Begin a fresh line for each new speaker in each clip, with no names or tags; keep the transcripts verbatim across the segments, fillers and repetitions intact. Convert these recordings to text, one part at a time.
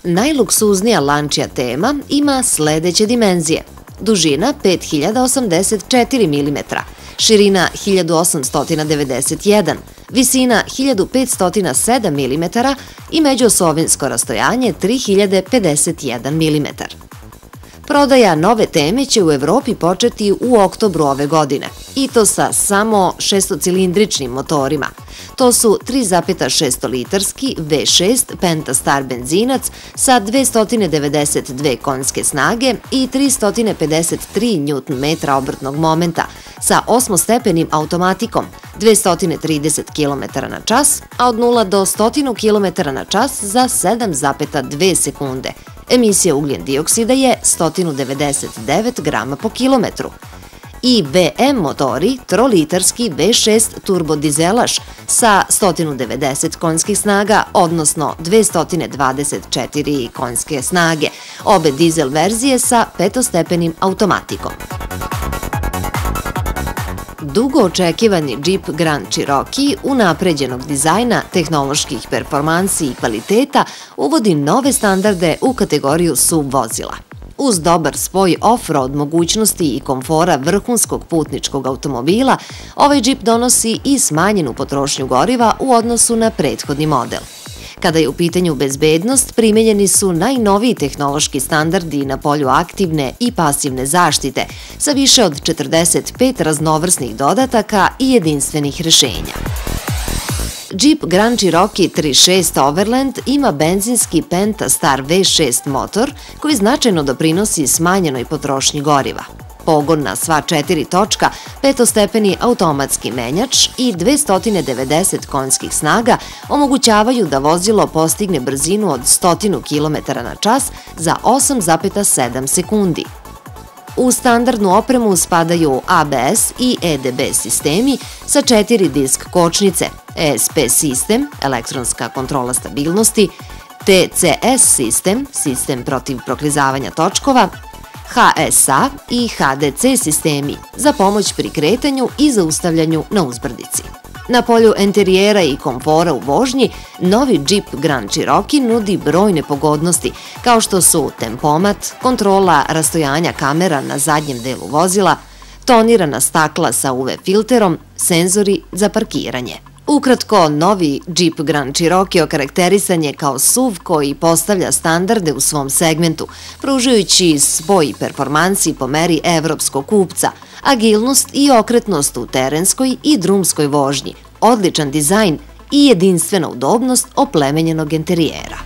Najluksuznija Lancia Thema ima sledeće dimenzije. Dužina pet hiljada osamdeset četiri milimetra, širina hiljadu osamsto devedeset jedan, visina hiljadu petsto sedam milimetara i međuosovinsko rastojanje tri hiljade pedeset jedan milimetar. Prodaja nove Teme će u Evropi početi u oktobru ove godine, i to sa samo šestocilindričnim motorima. To su tri zarez šest litarski ve šest Pentastar benzinac sa dvesta devedeset dve konjske snage i trista pedeset tri njutn metra obrtnog momenta sa osmostepenim automatikom, dvesta trideset kilometara na čas, a od nula do sto kilometara na čas za sedam zarez dve sekunde. Emisija ugljen dioksida je sto devedeset devet grama po kilometru. I ve em motori, trolitarski ve šest turbodizelaš sa sto devedeset konjskih snaga, odnosno dvesta dvadeset četiri konjske snage, obe dizel verzije sa petostepenim automatikom. Dugo očekivani Jeep Grand Cherokee unapređenog dizajna, tehnoloških performansi i kvaliteta uvodi nove standarde u kategoriju S U V vozila. Uz dobar spoj off-road mogućnosti i komfora vrhunskog putničkog automobila, ovaj Jeep donosi i smanjenu potrošnju goriva u odnosu na prethodni model. Kada je u pitanju bezbednost, primenjeni su najnoviji tehnološki standardi na polju aktivne i pasivne zaštite sa više od četrdeset pet raznovrsnih dodataka i jedinstvenih rešenja. Jeep Grand Cherokee trideset šest Overland ima benzinski Pentastar ve šest motor koji značajno doprinosi smanjenoj potrošnji goriva. Pogon na sva četiri točka, petostepeni automatski menjač i dvesta devedeset konjskih snaga omogućavaju da vozilo postigne brzinu od sto kilometara na čas za osam zarez sedam sekundi. U standardnu opremu spadaju a be es i e de be sistemi sa četiri disk kočnice, e es pe sistem, elektronska kontrola stabilnosti, te ce es sistem, sistem protiv proklizavanja točkova, ha es a i ha de ce sistemi za pomoć pri kretanju i zaustavljanju na uzbrdici. Na polju enterijera i komfora u vožnji, novi Jeep Grand Cherokee nudi brojne pogodnosti, kao što su tempomat, kontrola rastojanja kamera na zadnjem delu vozila, tonirana stakla sa u ve filterom, senzori za parkiranje. Ukratko, novi Jeep Grand Cherokee okarakterisan je kao S U V koji postavlja standarde u svom segmentu, pružajući spoj performansi po meri evropskog kupca, agilnost i okretnost u terenskoj i drumskoj vožnji, odličan dizajn i jedinstvena udobnost oplemenjenog enterijera.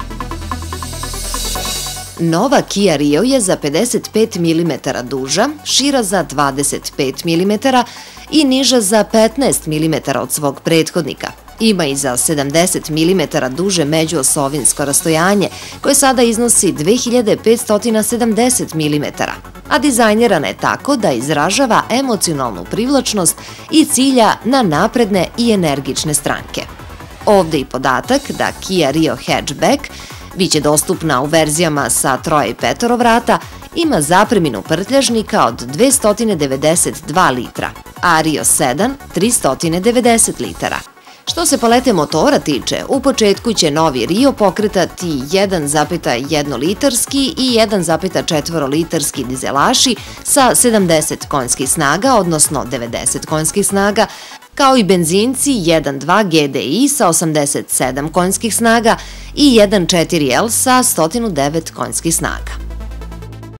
Nova Kia Rio je za pedeset pet milimetara duža, šira za dvadeset pet milimetara i niža za petnaest milimetara od svog prethodnika. Ima i za sedamdeset milimetara duže međuosovinsko rastojanje, koje sada iznosi dve hiljade petsto sedamdeset milimetara, a dizajnirana je tako da izražava emocionalnu privlačnost i cilja na napredne i energične stranke. Ovde i podatak da Kia Rio Hatchback biće dostupna u verzijama sa troje i petoro vrata, ima zapreminu prtljažnika od dvesta devedeset dva litra, a Rio sedam trista devedeset litara. Što se palete motora tiče, u početku će novi Rio pokretati jedan zarez jedan litarski i jedan zarez četiri litarski dizelaši sa sedamdeset konjskih snaga, odnosno devedeset konjskih snaga, kao i benzinci jedan dva ge de i sa osamdeset sedam konjskih snaga i jedan četiri el sa sto devet konjskih snaga.